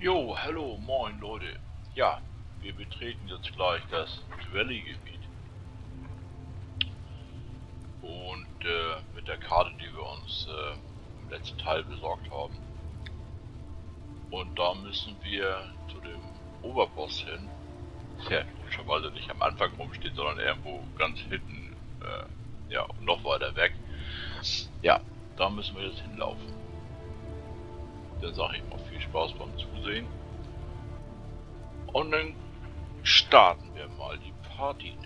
Jo, hallo, moin Leute. Ja, wir betreten jetzt gleich das Valley-Gebiet. Und mit der Karte, die wir uns im letzten Teil besorgt haben. Und da müssen wir zu dem Oberboss hin. Der logischerweise nicht am Anfang rumsteht, sondern irgendwo ganz hinten, ja, noch weiter weg. Ja, da müssen wir jetzt hinlaufen. Dann sage ich mal viel Spaß beim Zusehen. Und dann starten wir mal die Party.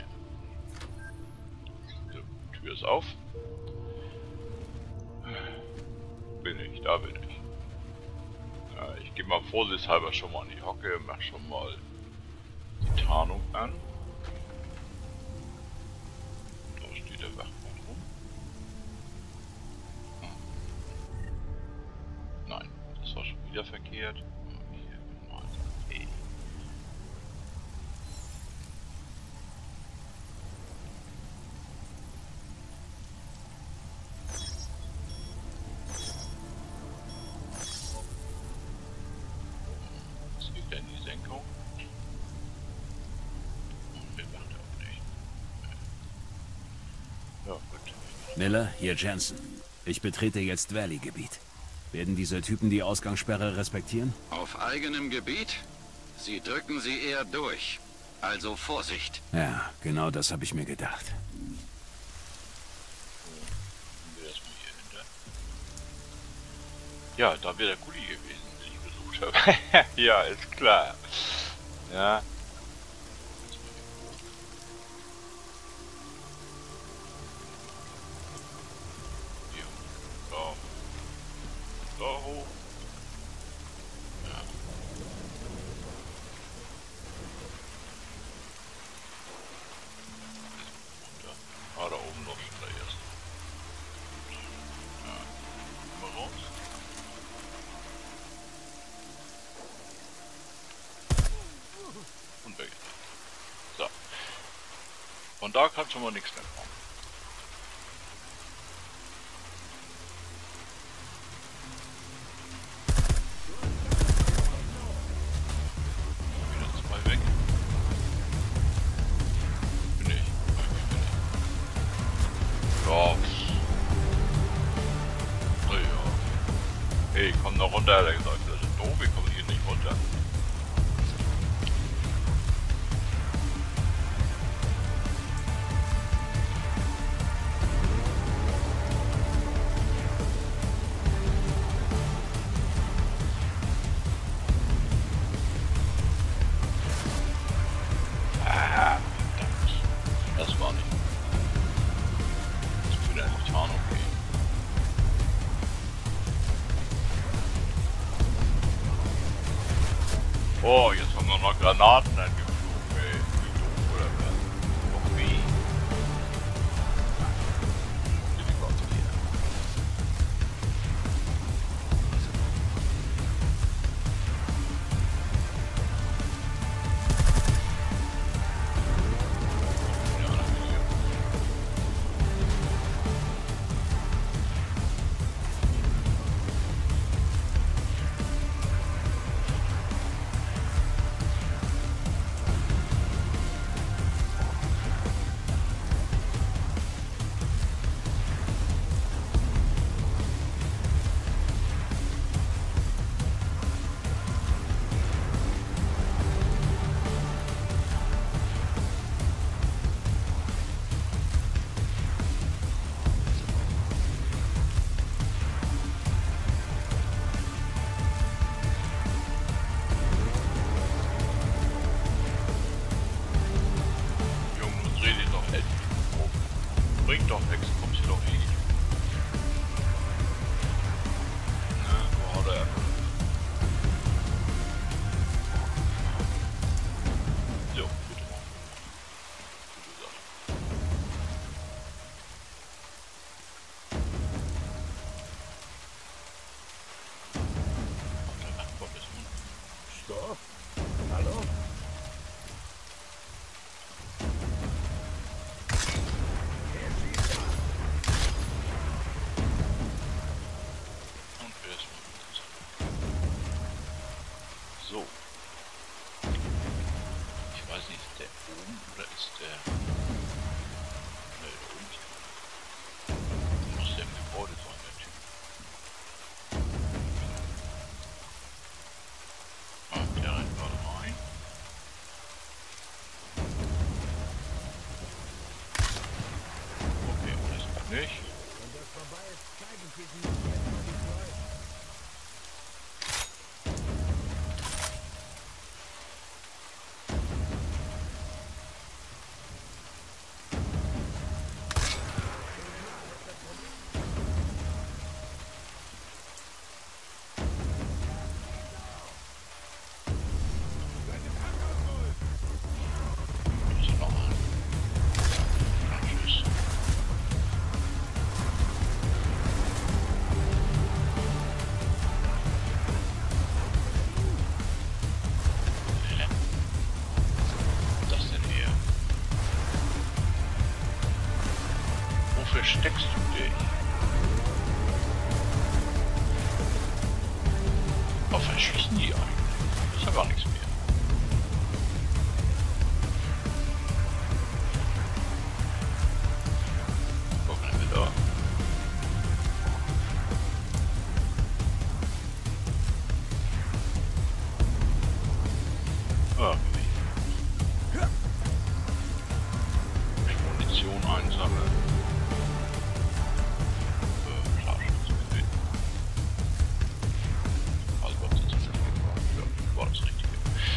Die Tür ist auf. Da bin ich. Ja, ich gehe mal vorsichtshalber schon mal in die Hocke, mach schon mal die Tarnung an. Da steht der Wachmann rum. Nein, das war schon wieder verkehrt. Hier, mal. Hey. Das geht ja in die Senkung. Und wir machen auch nicht. Ja, gut. Miller, hier Jensen. Ich betrete jetzt Valley-Gebiet. Werden diese Typen die Ausgangssperre respektieren? Auf eigenem Gebiet? Sie drücken sie eher durch. Also Vorsicht. Ja, genau das habe ich mir gedacht. Haben wir erstmal hier hinter. Ja, da wäre der Gulli gewesen, den ich besucht habe. Ja, ist klar. Ja. Hier. Da. Da hoch. Ja. Runter. Ah, da oben noch schon der erste. Ja. Mal raus. Und weg. So. Von da kann schon mal nichts mehr kommen. Wieder zwei weg. Bin ich. Ja. Naja. Hey, komm noch runter, hat er gesagt. Das ist doof, ich komme hier nicht runter. Ah, verdammt. Das war nicht. Das würde eine Tarnung gehen. Oh, jetzt haben wir noch Granaten angeflogen, ey. Wie doof, oder was? Doch wie? Ich warte hier. Ja, dann bin ich. Junge, dreh dich doch endlich um. Bringt doch nichts, kommst du doch eh nicht. Na, wo hat er? So, bitte mal. Gute Sache. Auf der Nachtbock ist man. Stopp. Hallo? Nicht? Wenn das vorbei ist, zeige ich diesem Jungen, wie es läuft. Ist noch ein. Ja, tschüss. Was ist das denn hier? Wo versteckst du dich? Oh, verschießen die eigentlich? Ist ja gar nichts mehr. Gucken wir da. Ah, Munition einsammeln. Scharfschütze. Also was ist das denn? Ja, war das Richtige.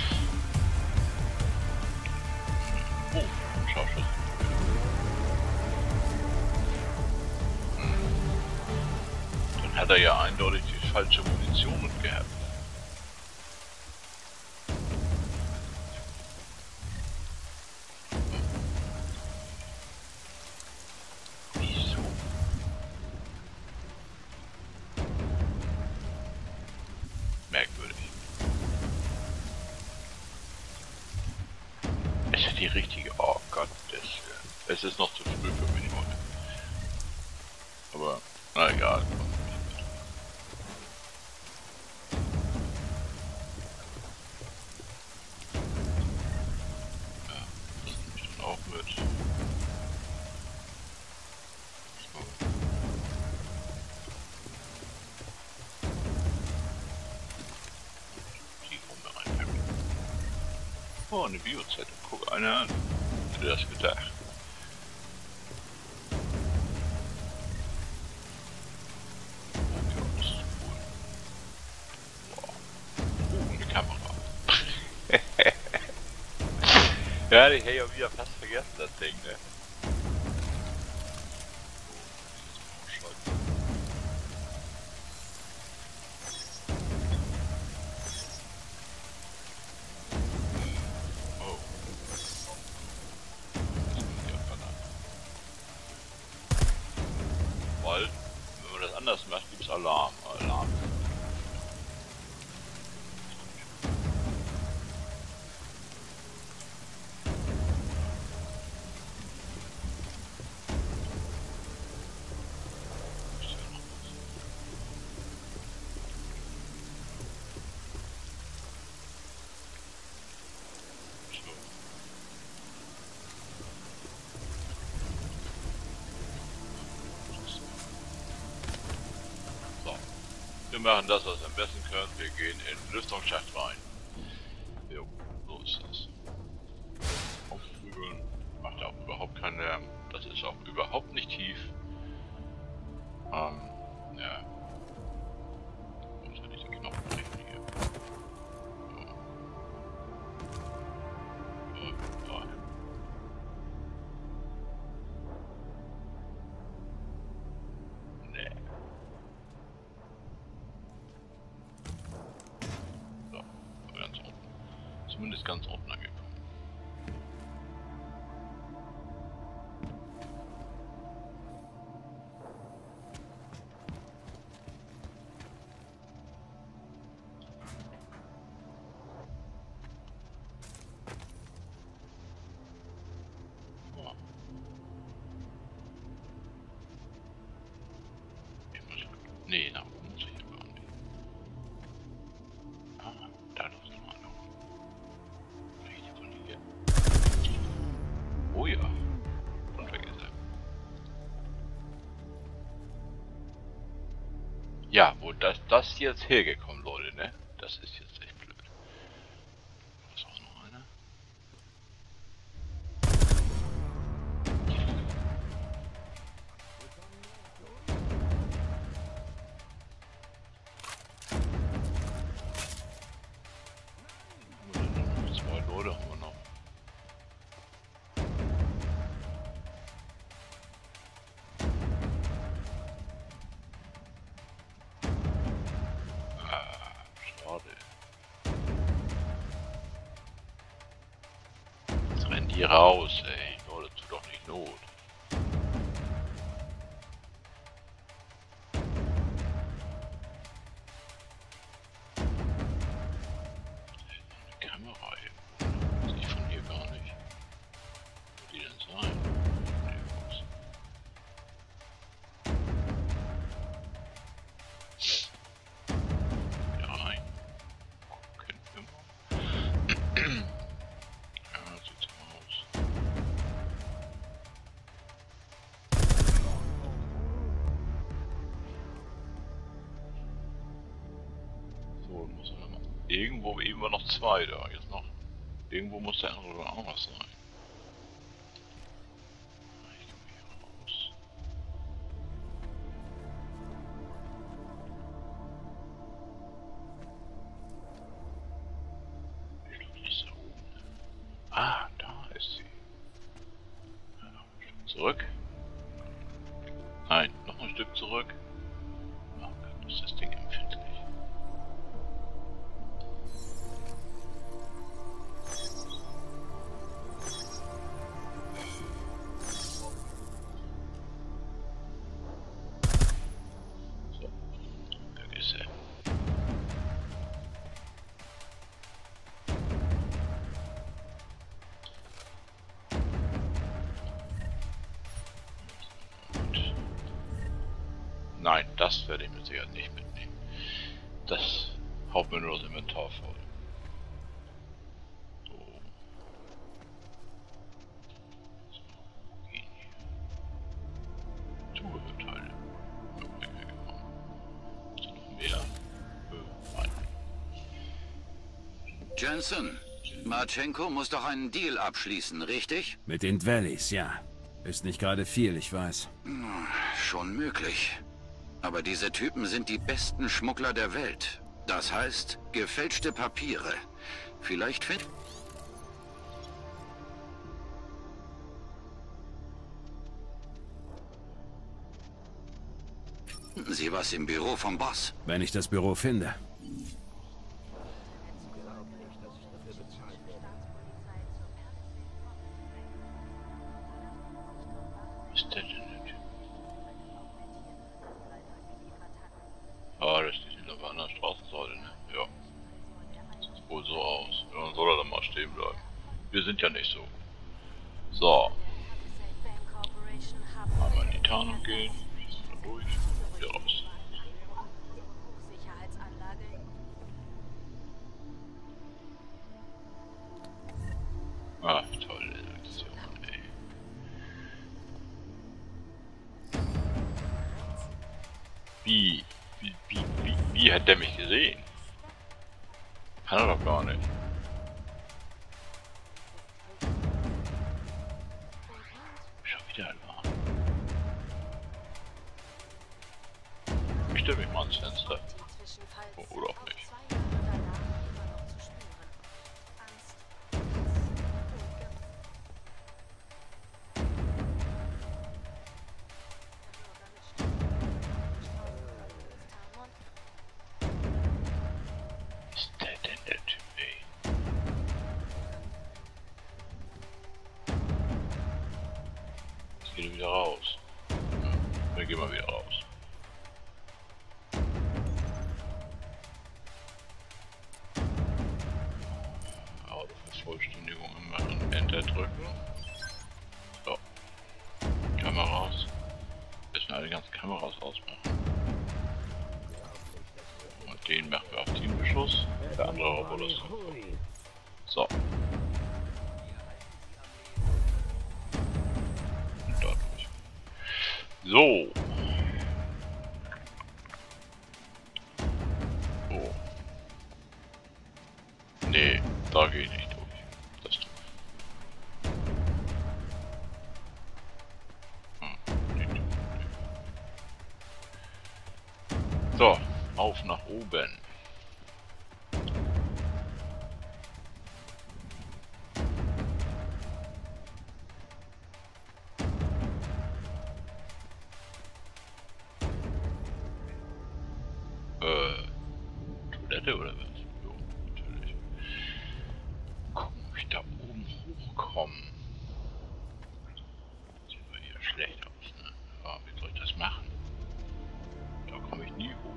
Oh, Scharfschütze. Dann hat er ja eindeutig die falsche Munition gehabt. Wieso? Merkwürdig. Ist ja die richtige. Oh Gott, es ist noch zu früh für mich heute. Aber, na egal. Ja, das nehme ich dann auch mit. So. Die Bombe reinpacken. Oh, eine Biozelle. Guck einer an. Hätte das gedacht. Oh ja, das ist cool. Wow. Eine Kamera. Ja, ich hätte ja wieder fast vergessen, das Ding, ne? Oh. Weil, wenn man das anders macht, gibt es Alarm. Alarm. Wir machen das, was wir am besten können. Wir gehen in den Lüftungsschacht rein. Jo, so ist das. Aufprügeln macht auch überhaupt keinen Lärm. Das ist auch überhaupt nicht tief. Ja. Muss ja nicht die Knochen brechen hier. So. Rein. Nee. So, ganz unten. Zumindest ganz unten angekommen. Nee, nach oben muss ich aber nicht. Ah, da ist noch einer. Richtig von hier. Oh ja. Unvergessen. Ja, wo das jetzt hergekommen, Leute, ne? Das ist jetzt echt blöd. Da ist auch noch einer. Hier raus, ey. Leute, tut doch nicht Not. Eine Kamera hier. Sehe ich von hier gar nicht. Wo die denn sein? Nee, was? Wieder rein. Gucken immer. Ja, sieht's aus. So, muss er noch. Irgendwo eben war noch zwei da. Jetzt noch. Irgendwo muss der andere auch noch sein. Ich komme hier raus. Ich glaube, die ist da oben. Ah, da ist sie. Ja, noch ein Stück zurück. Nein, noch ein Stück zurück. Oh Gott, ist das Ding empfindlich. So, da ist er. Gut. Nein, das werde ich mit Sicherheit nicht mitnehmen. Das haut mir nur das Inventar voll. So. So, gehen hier. Zubehörteile. Ist da noch mehr? Nein. Jensen, Marchenko muss doch einen Deal abschließen, richtig? Mit den Dwellys, ja. Ist nicht gerade viel, ich weiß. Schon möglich. Aber diese Typen sind die besten Schmuggler der Welt. Das heißt, gefälschte Papiere. Vielleicht finden Sie was im Büro vom Boss. Wenn ich das Büro finde. Was ist der denn nicht? Ah, das steht auf einer Straßenseite, ne? Ja. Sieht wohl so aus. Ja, dann soll er dann mal stehen bleiben. Wir sind ja nicht so. So. Einmal in die Tarnung gehen. Wieder durch. Wieder raus. Ah, tolle Aktion, ey. Wie hat der mich gesehen? Kann er doch gar nicht. Schon wieder ein Mann. Ich stelle mich mal ans Fenster. Oh, oder auch nicht. Was ist der denn, der Typ, ey? Jetzt geht er wieder raus. Ja, dann gehen wir wieder raus. Autovervollständigung immer Enter drücken. So. Kameras. Müssen alle ganzen Kameras ausmachen. Und den machen wir auf Teambeschuss. Der andere Roboter ist so. Und dort durch. So. Oh. Nee, da gehe ich nicht durch. Das tut. So, auf nach oben. Toilette oder was? Jo, natürlich. Gucken, ob ich da oben hochkomme. Ja, wie soll ich das machen? Da komme ich nie hoch.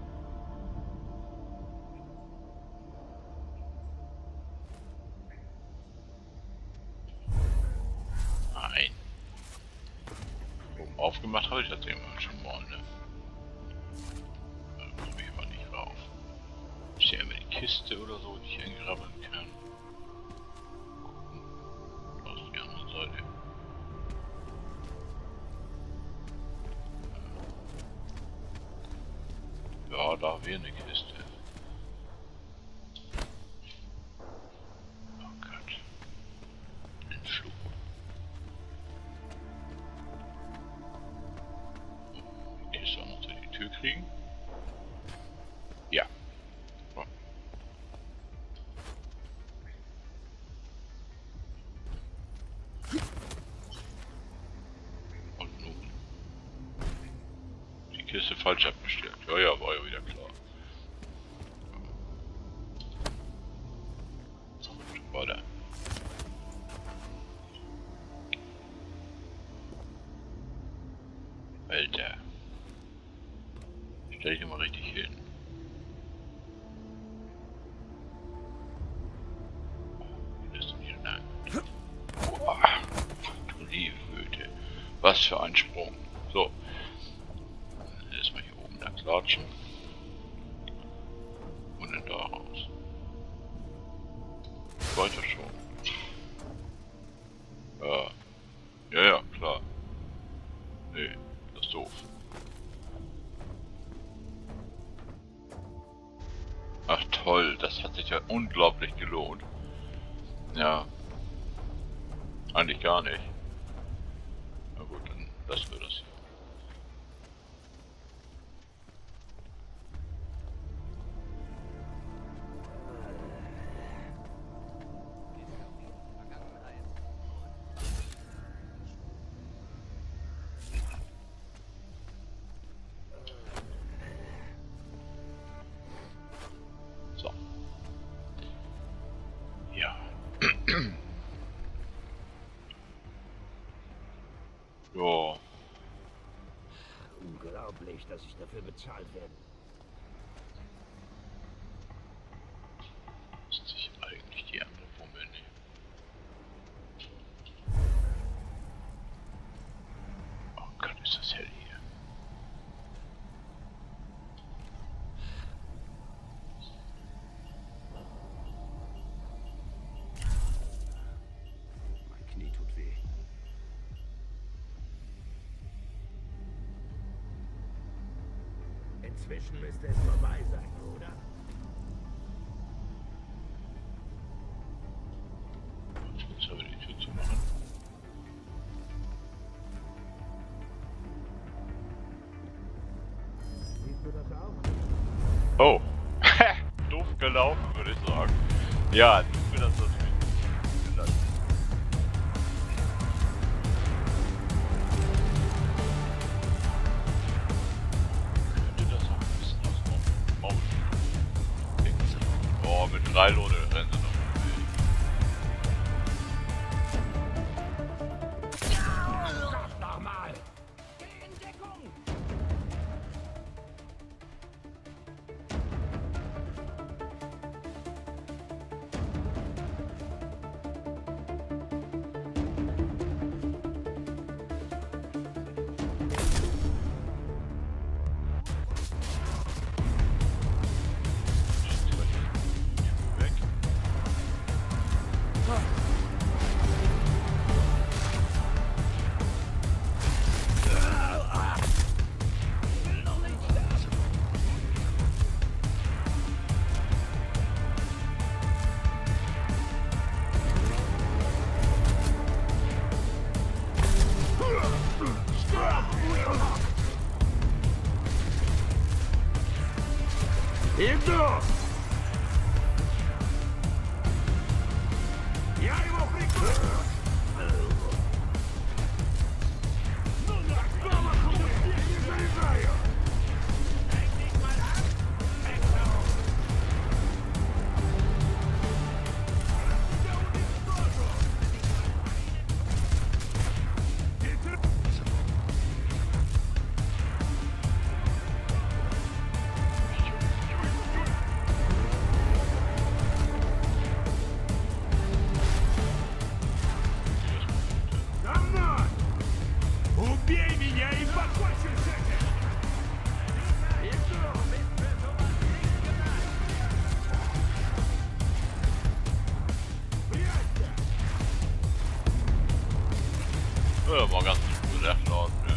Nein. Oben aufgemacht habe ich das irgendwann schon mal, ne? Da komme ich aber nicht rauf. Ist ja immer die Kiste oder so, die ich eingrabbeln kann. Gucken. Da ist die andere Seite. Ja, da haben wir eine Kiste. Oh Gott. Den Flug. Die Kiste auch noch durch die Tür kriegen. Ja. So. Und nun. Die Kiste falsch abgestellt. Ja, ja, war ja wieder klar. So, weiter. Alter. Stell dich mal richtig hin. Das ist nicht lang. Boah, du liebe Güte. Was für ein Sprung. So. Erstmal hier oben da klatschen. Und dann da raus. Weiter schon. Ja, ja, klar. Nee, das ist doof. Ach toll, das hat sich ja unglaublich gelohnt. Ja. Eigentlich gar nicht. Na gut, dann lassen wir das hier. So. Ja. Ja. Unglaublich, dass ich dafür bezahlt werde. Ist sich eigentlich die andere Wummel nicht. Oh Gott, ist das hell hier. Mein Knie tut weh. Inzwischen müsste es vorbei sein, oder? Jetzt habe ich die Tür zu machen. Siehst du das auch? Oh. Doof gelaufen, würde ich sagen. Ja, tut mir das natürlich leid. Könnte das auch ein bisschen aus dem Maul oh, mit 3 Lohne rennen sie noch. Sag doch mal! Geh in Deckung! Weg. Indo! Ja, его прикрыл! Ну на промаху я не заряжаю! Техник mal an! Экшо! Я уничтожу! Ja, mal ganz gesagt laut, ne?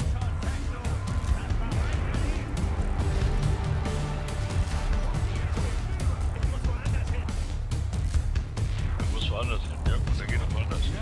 Er muss woanders hin, ja gut, er geht noch woanders hin.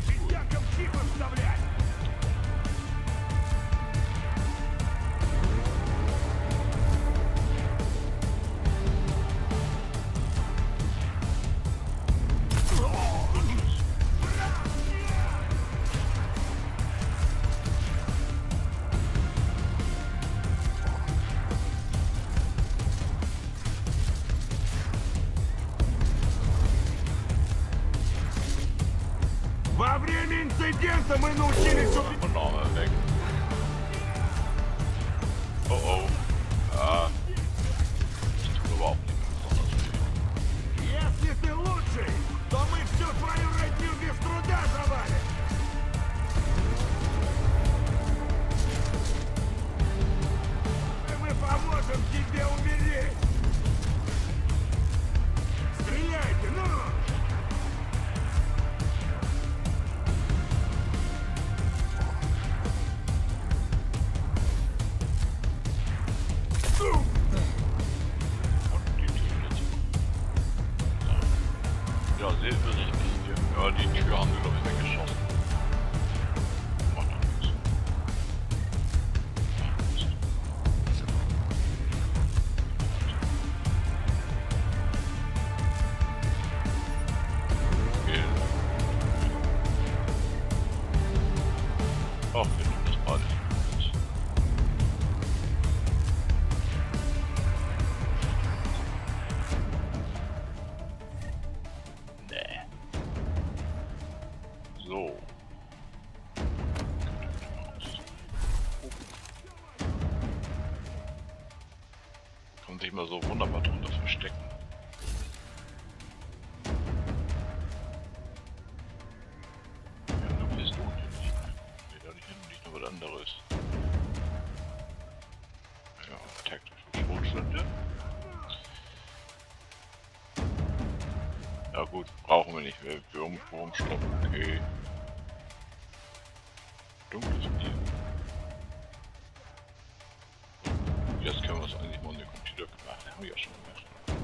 Во время инцидента мы научились убивать. Und Arme weg. Oh oh. Ja. Das tut überhaupt nicht mehr besonders weh. Если ты лучший, то мы всю твою родню без труда завалим. И мы поможем тебе умереть. Стреляйте, ну! Ja, sehr übersichtlich hier. Ja, die Tür haben wir, glaube ich, weggeschossen. Macht doch nichts. Okay. Ach, wir nehmen das mal nicht. So. Kann sich mal so wunderbar drunter verstecken. Ja, du bist unten. Nee, da hinten liegt noch was anderes. Ja, taktische Schrotflinte. Ja gut, brauchen wir nicht. Wir umstoppen. Okay. Dunkles Bier. Jetzt können wir es eigentlich mal in den Computer gemacht. Haben wir ja schon gemacht.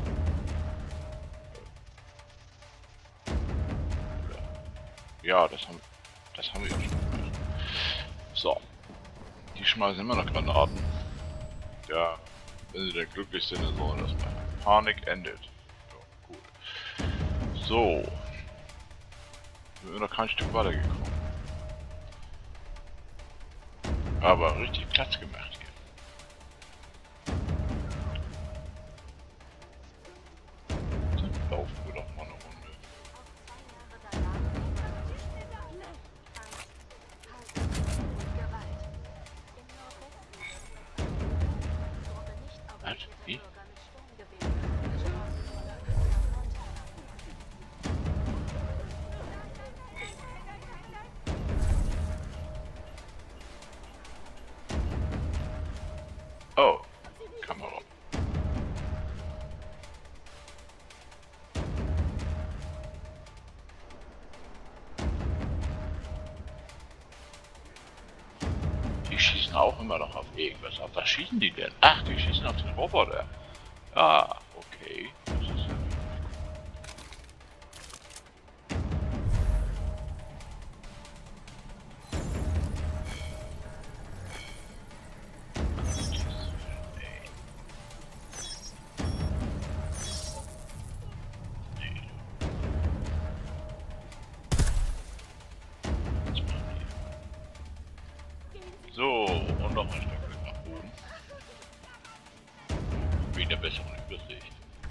Ja, das haben wir ja schon gemacht. So. Die schmeißen immer noch Granaten. Ja, wenn sie denn glücklich sind, dann sollen das mal. Panik endet. Ja, gut. So. Wir sind noch kein Stück weitergekommen. Aber richtig Platz gemacht hier. Dann laufen wir doch mal eine Runde. Was? Wie? Oh, Kamera. Die schießen auch immer noch auf irgendwas. Auf was schießen die denn? Ach, die schießen auf den Roboter. Ah, okay. Das ist ja so, und noch ein Stück nach oben. Wegen der besseren Übersicht.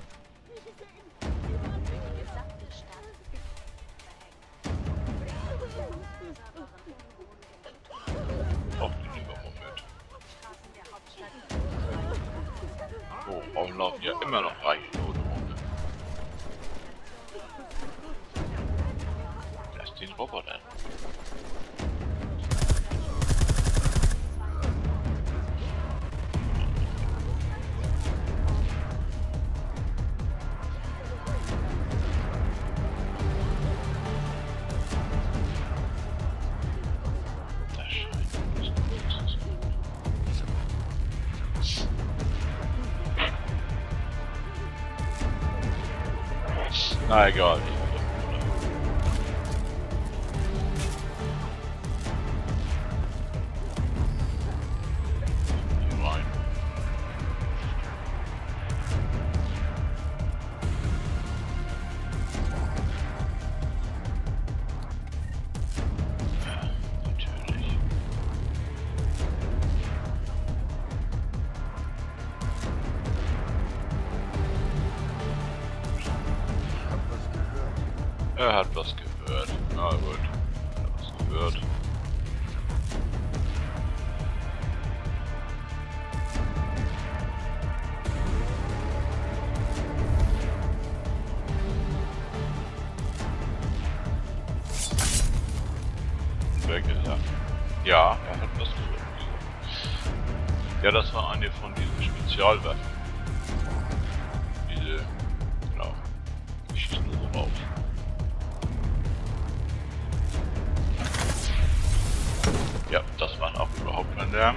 Auch den nehmen wir mal mit. So, Frauen laufen ja immer noch reich ohne Runde. Das ist den Roboter. Na egal. Hier rein. Ja, natürlich. Er hat was gehört. Na gut. Er hat was gehört. Weg ist er. Ja, er hat was gehört. Ja, das war eine von diesen Spezialwaffen. Diese, genau. Die schießen nur so raus. Ja, das waren auch überhaupt kein Lärm.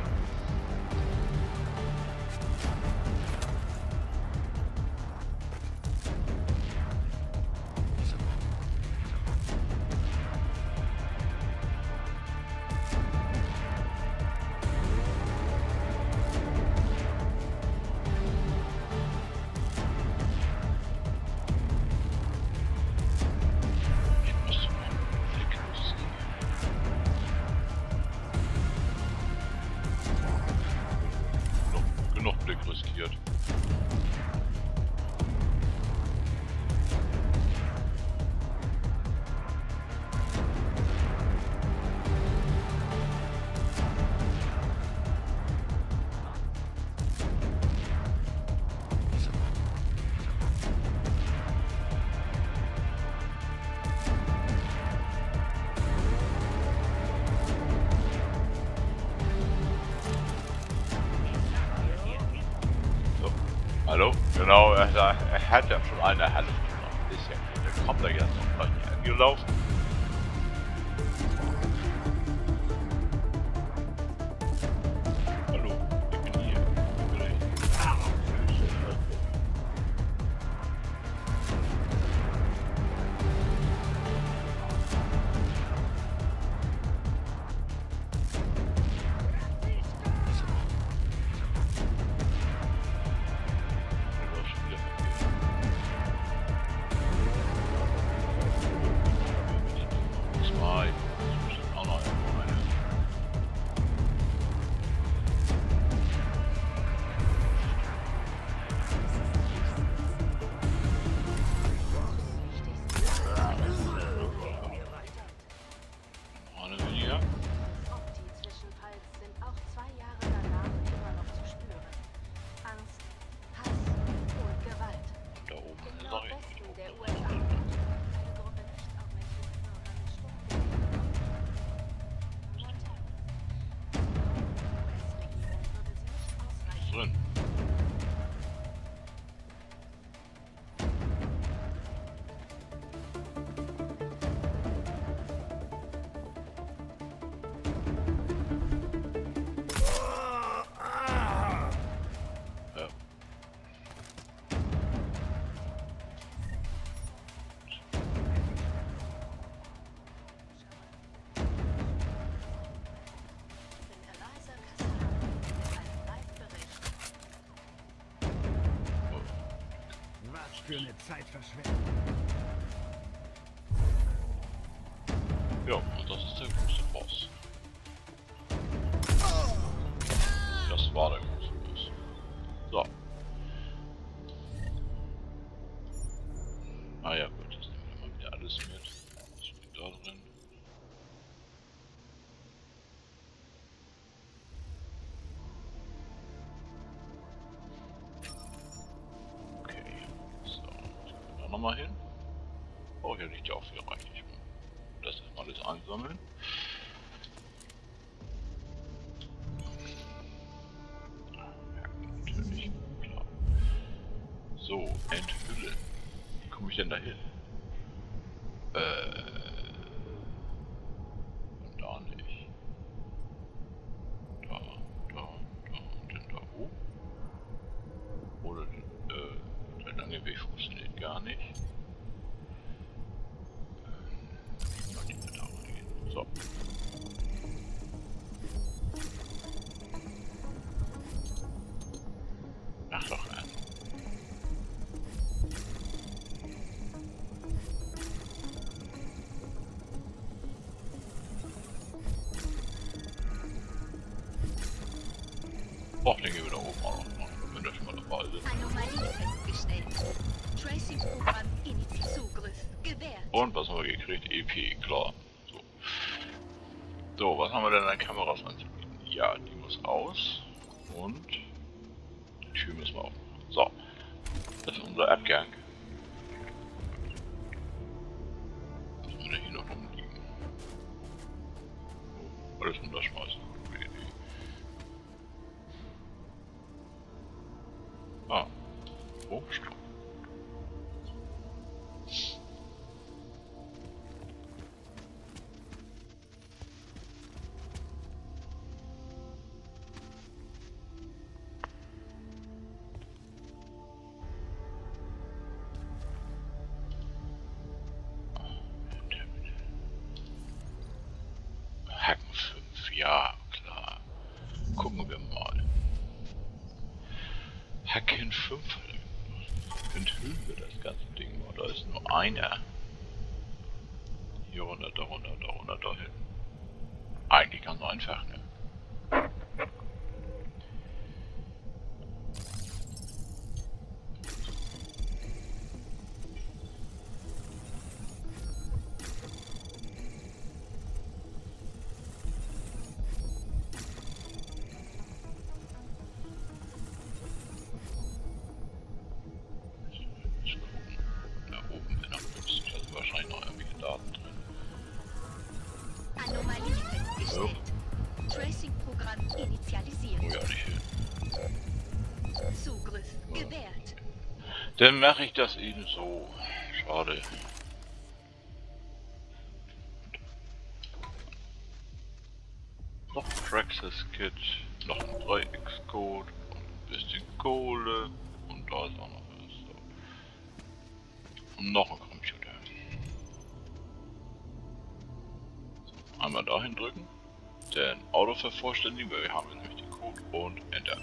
Genug Blick riskiert. Hallo? Genau, er hat ja schon eine Halle genommen. Ist ja gut, der kommt da jetzt noch gleich nicht angelaufen. Hallo, ich bin hier. Drin. Ja. Für eine Zeitverschwendung. Ja, und das ist der große Boss. Das war der große Boss. So. Ah ja, gut, das nehmen wir mal wieder alles mit. Was steht da drin? Nochmal hin. Oh, hier liegt ja auch viel reichlich. Das ist alles einsammeln. Ja, natürlich, klar. So, enthüllen. Wie komme ich denn da hin? Da nicht. Da und dann da hoch. Oder der lange Weg funktioniert gar nicht. Och, den gehen wir da oben auch noch machen, wenn wir schon mal dabei sind. Anomalie festgestellt. Tracing-Programm Zugriff gewährt. Und was haben wir gekriegt? EP, klar. So. So, was haben wir denn an Kameras anzubieten? Ja, die muss aus. Und die Tür müssen wir aufmachen. So. Das ist unser Abgang. Was haben wir denn hier noch rumliegen? Oh, alles runterschmeißen. Gute Idee. Ah. Oh, Strom. Hacken 5, ja, klar. Gucken wir mal. Hacken 5. Enthüllen wir das ganze Ding mal. Da ist nur einer. Hier runter, da runter, da runter, da hin. Eigentlich ganz einfach, ne? Anomalie festgestellt. Tracing-Programm initialisiert. Oh ja, nicht hin. Zugriff gewährt. Dann mache ich das eben so. Schade. Noch ein Praxis Kit, noch ein 3x-Code und ein bisschen Kohle und da ist auch noch was. So. Und noch ein Computer. So, einmal dahin drücken, den Auto vervollständigen, weil wir haben nämlich den Code und Enter.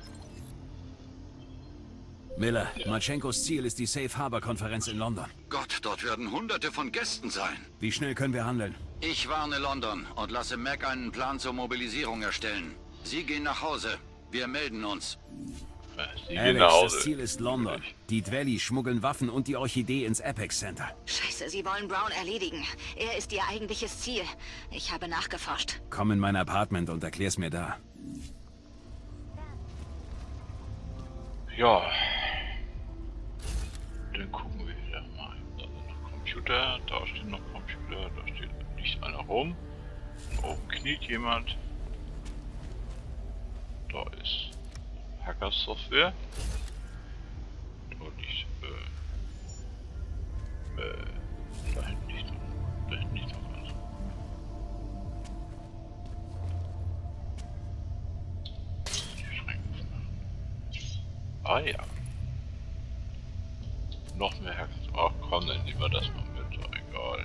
Miller, Marchenkos Ziel ist die Safe Harbor Konferenz in London. Gott, dort werden Hunderte von Gästen sein. Wie schnell können wir handeln? Ich warne London und lasse Mac einen Plan zur Mobilisierung erstellen. Sie gehen nach Hause. Wir melden uns. Sie gehen nach Alex, das Hause. Ziel ist London. Die Dwelly schmuggeln Waffen und die Orchidee ins Apex Center. Scheiße, sie wollen Brown erledigen. Er ist ihr eigentliches Ziel. Ich habe nachgeforscht. Komm in mein Apartment und erklär's mir da. Ja. Dann gucken wir wieder mal. Da sind noch Computer, da stehen noch Computer, da steht nicht einer rum. Und oben kniet jemand. Da ist Hacker-Software. Da liegt, da hinten liegt noch was. Die Schränke aufmachen. Ah ja. Noch mehr Hacken. Ach komm, dann nehmen wir das mal mit. Egal.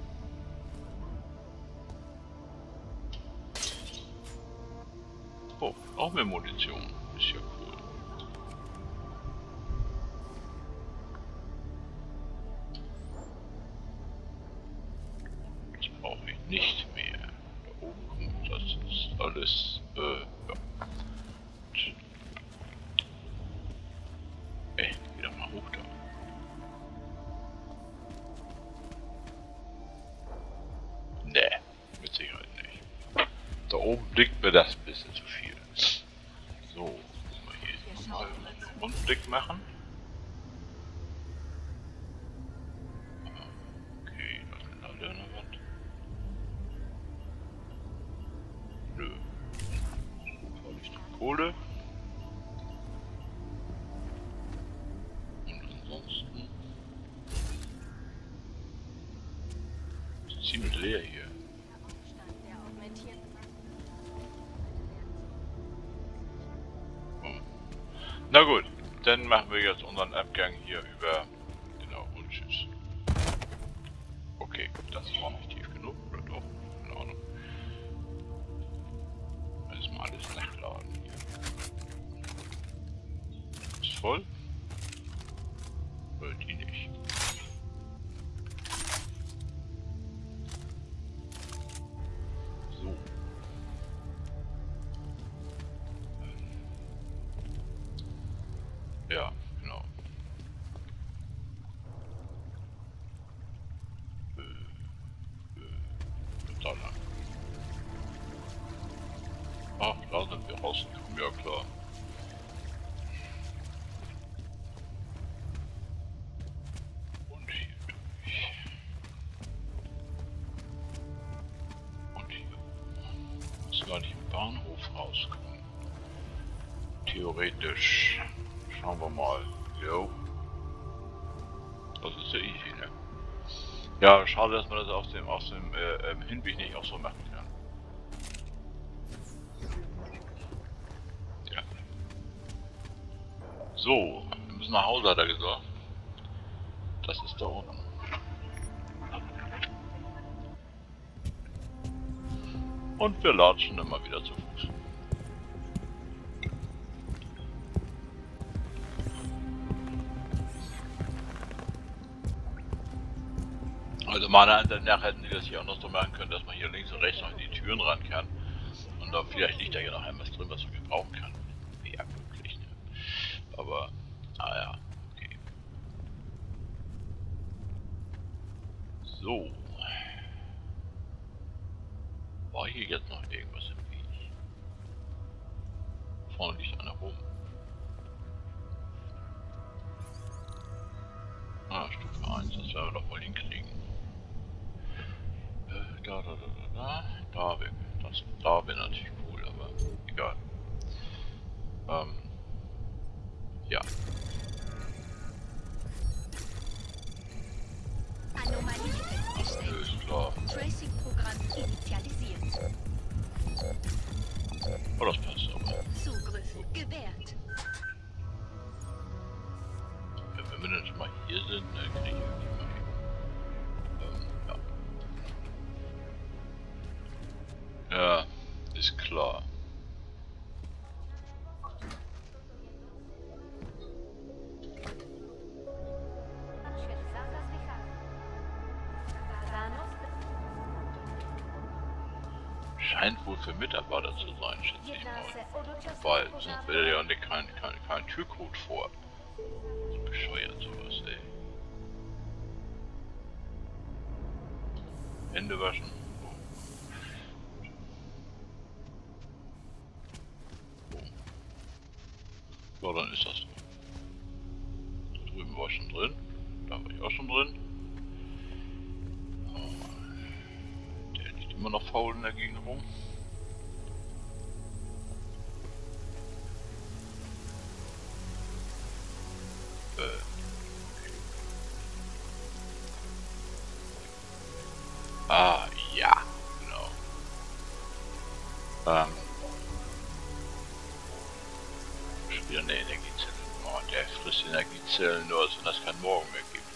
Oh, auch mehr Munition. Ist ja cool. Das brauche ich nicht mehr. Da oben, das ist alles, ja. Ey, geh doch mal hoch da. Nee, mit Sicherheit nicht. Da oben blickt mir das ein bisschen zu viel. So, müssen wir hier nochmal einen Rundblick machen. Okay, da ist eine Latte an der Wand. Nö. Da liegt die Kohle. Und ansonsten ist ziemlich leer hier. Na gut, dann machen wir jetzt unseren Abgang hier über. Genau, und tschüss. Okay, das war nicht tief genug, oder doch? Keine Ahnung. Erstmal alles nachladen hier. Ist voll? Oder die nicht? So. Ja, genau. Da lang. Ach, da sind wir rausgekommen, ja klar. Und hier durch. Und hier. Müssen wir nicht im Bahnhof rauskommen. Theoretisch. Schauen wir mal. Jo. Das ist ja easy, ne? Ja, schade, dass man das aus dem Hinweg nicht auch so machen kann. Ja. So, wir müssen nach Hause, hat er gesagt. Das ist da unten. Und wir latschen immer wieder zu Fuß. Also meiner Ansicht nach hätten sie das hier auch noch so machen können, dass man hier links und rechts noch in die Türen ran kann. Und da vielleicht liegt da ja noch etwas drin, was man gebrauchen kann. Ja, möglich, ne? Aber, naja, okay. So. War hier jetzt noch irgendwas im Weg? Vorne liegt einer rum. Ah, Stufe 1, das werden wir doch wohl hinkriegen. Da wäre natürlich cool, aber egal. Ja. Anomalie festgestellt. Ist klar. Tracing-Programm initialisiert. Oh, das passt aber. Zugriff gewährt. Ja, wenn wir dann schon mal hier sind, dann kriege ich irgendwie mal hin. Ja. Ja, ist klar. Scheint wohl für Mitarbeiter zu sein, schätze ich mal. Weil sonst wäre ja kein Türcode vor. So bescheuert sowas, ey. Hände waschen. So, dann ist das so. Da drüben war ich schon drin. Da war ich auch schon drin. Der liegt immer noch faul in der Gegend rum. Ah, ja, genau. Schon wieder eine Energiezelle. Oh, der frisst Energiezellen nur, als wenn das kein Morgen mehr gibt.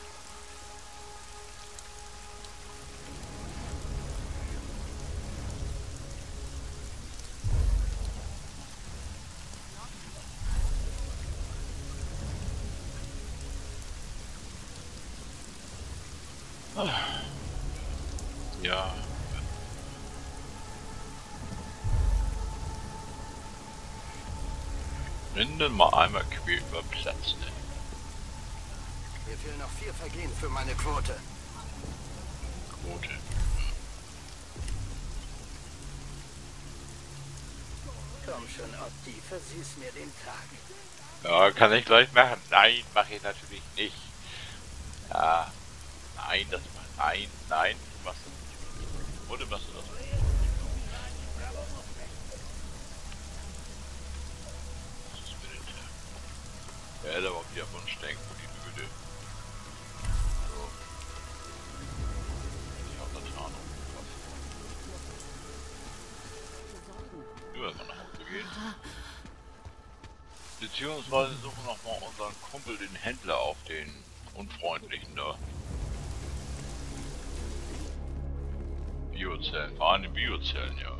Ja. Nimm den mal einmal quer über Platz, ne? Mir fehlen noch 4 Vergehen für meine Quote. Quote. Komm schon, Opti, versüß mir den Tag. Ja, kann ich gleich machen. Nein, mache ich natürlich nicht. Ja. Nein, das macht. Nein, nein, du machst das nicht. Oder machst du das nicht? Was ist mit dem Tag? Ja, da war wieder Wunschdenken, die Lüde. So. Ich hab das Ahnung. Ja, wenn wir nach Hause gehen. Beziehungsweise suchen nochmal unseren Kumpel, den Händler, auf, den unfreundlichen da. Biozellen, vor allem Biozellen, ja.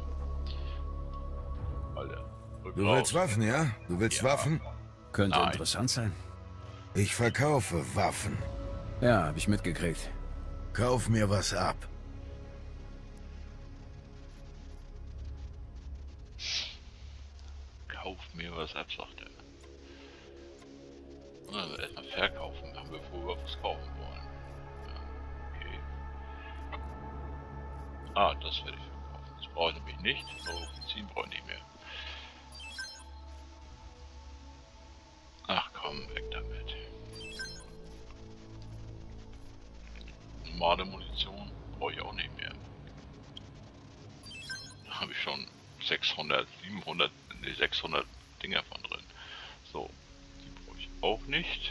Alter. Du willst Waffen, ja? Du willst Waffen? Könnte Nein. interessant sein. Ich verkaufe Waffen. Ja, hab ich mitgekriegt. Kauf mir was ab. Kauf mir was ab, sagt er. Na, erstmal verkaufen, bevor wir was kaufen wollen. Ja, okay. Ah, das werde ich verkaufen. Das brauche ich nämlich nicht. Nur Benzin brauche ich nicht mehr. Ach komm, weg damit. Normale Munition brauche ich auch nicht mehr. Da habe ich schon 600, 700, ne 600 Dinger von drin. So, die brauche ich auch nicht.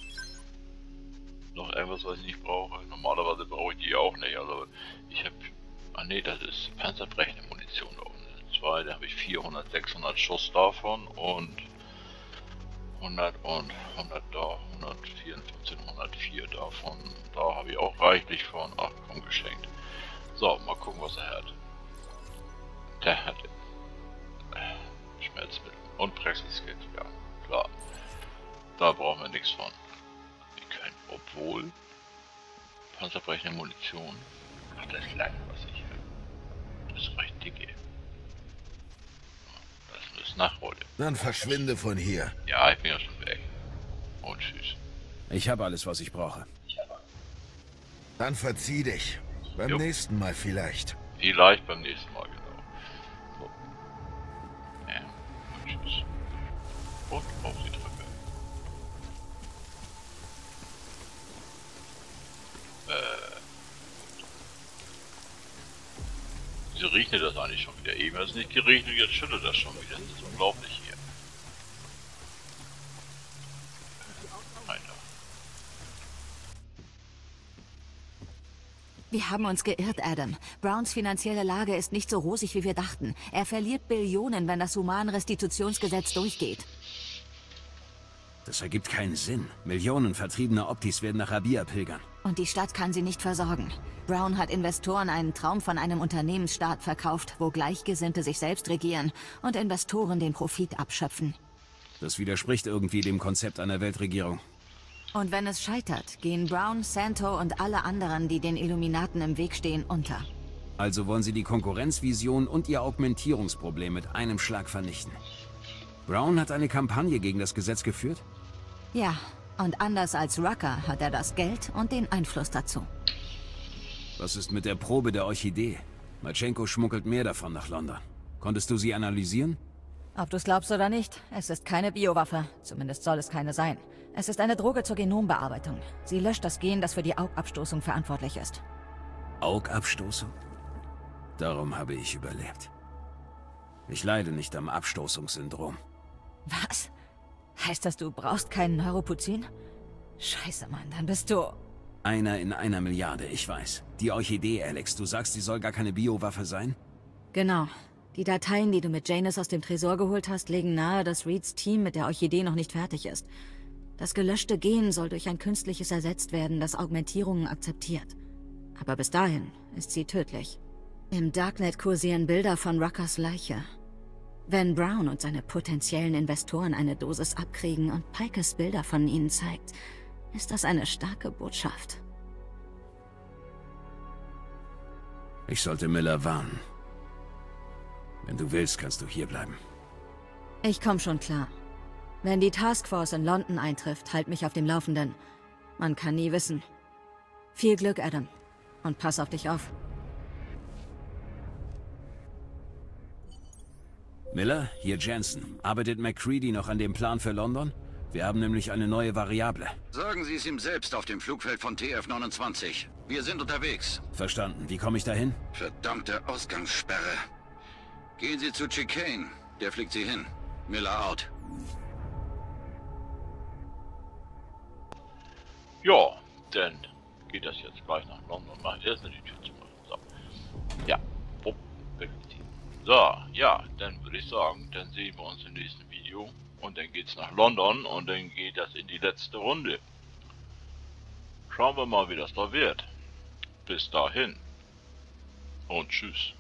Noch irgendwas, was ich nicht brauche. Normalerweise brauche ich die auch nicht. Also ich habe, ah ne, das ist panzerbrechende Munition da unten. Zwei, da habe ich 400, 600 Schuss davon und 100 und 100 da, 154, 104 davon. Da habe ich auch reichlich von. Ach komm, geschenkt. So, mal gucken, was er hat. Der hat Schmerzmittel und Praxiskit, ja, klar. Da brauchen wir nichts von. Wir können, obwohl panzerbrechende Munition. Ach, das ist lang, was ich habe. Das ist recht dicke. Das ist Nachrolle. Dann verschwinde von hier. Ja, ich bin ja schon weg. Und tschüss. Ich habe alles, was ich brauche. Dann verzieh dich. Beim nächsten Mal vielleicht. Vielleicht beim nächsten Mal, genau. So. Ja, und tschüss. Und auf die Treppe. Wieso regnet das eigentlich schon wieder? Eben hat es nicht geregnet, jetzt schüttet das schon wieder. Das ist unglaublich hier. Alter. Wir haben uns geirrt, Adam. Browns finanzielle Lage ist nicht so rosig, wie wir dachten. Er verliert Billionen, wenn das Humanrestitutionsgesetz durchgeht. Das ergibt keinen Sinn. Millionen vertriebener Optis werden nach Rabia pilgern. Und die Stadt kann sie nicht versorgen. Brown hat Investoren einen Traum von einem Unternehmensstaat verkauft, wo Gleichgesinnte sich selbst regieren und Investoren den Profit abschöpfen. Das widerspricht irgendwie dem Konzept einer Weltregierung. Und wenn es scheitert, gehen Brown, Santo und alle anderen, die den Illuminaten im Weg stehen, unter. Also wollen sie die Konkurrenzvision und ihr Augmentierungsproblem mit einem Schlag vernichten. Brown hat eine Kampagne gegen das Gesetz geführt? Ja, und anders als Rucker hat er das Geld und den Einfluss dazu. Was ist mit der Probe der Orchidee? Matschenko schmuggelt mehr davon nach London. Konntest du sie analysieren? Ob du es glaubst oder nicht, es ist keine Biowaffe. Zumindest soll es keine sein. Es ist eine Droge zur Genombearbeitung. Sie löscht das Gen, das für die Augabstoßung verantwortlich ist. Augabstoßung? Darum habe ich überlebt. Ich leide nicht am Abstoßungssyndrom. Was? Heißt das, du brauchst keinen Neuropozyl? Scheiße, Mann, dann bist du... Einer in einer Milliarde, ich weiß. Die Orchidee, Alex, du sagst, sie soll gar keine Biowaffe sein? Genau. Die Dateien, die du mit Janus aus dem Tresor geholt hast, legen nahe, dass Reeds Team mit der Orchidee noch nicht fertig ist. Das gelöschte Gen soll durch ein künstliches ersetzt werden, das Augmentierungen akzeptiert. Aber bis dahin ist sie tödlich. Im Darknet kursieren Bilder von Ruckers Leiche. Wenn Brown und seine potenziellen Investoren eine Dosis abkriegen und Pikes Bilder von ihnen zeigt, ist das eine starke Botschaft. Ich sollte Miller warnen. Wenn du willst, kannst du hierbleiben. Ich komm schon klar. Wenn die Taskforce in London eintrifft, halt mich auf dem Laufenden. Man kann nie wissen. Viel Glück, Adam. Und pass auf dich auf. Miller, hier Jensen. Arbeitet MacCready noch an dem Plan für London? Wir haben nämlich eine neue Variable. Sagen Sie es ihm selbst auf dem Flugfeld von TF-29. Wir sind unterwegs. Verstanden. Wie komme ich dahin? Verdammte Ausgangssperre. Gehen Sie zu Chicane. Der fliegt Sie hin. Miller out. Ja, dann geht das jetzt gleich nach London und macht erstmal die Tür zu machen. So. Ja, bupp, weg ist die. So, ja, dann würde ich sagen, dann sehen wir uns im nächsten Video. Und dann geht's nach London und dann geht das in die letzte Runde. Schauen wir mal, wie das da wird. Bis dahin. Und tschüss.